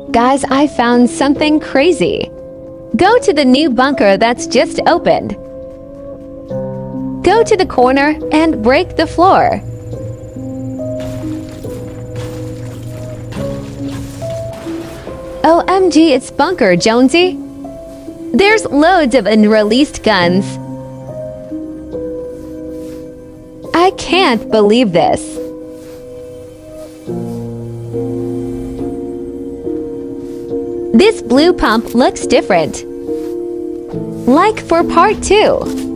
Guys, I found something crazy. Go to the new bunker that's just opened. Go to the corner and break the floor. OMG, it's Bunker, Jonesy. There's loads of unreleased guns. I can't believe this. This blue pump looks different. Like for part 2.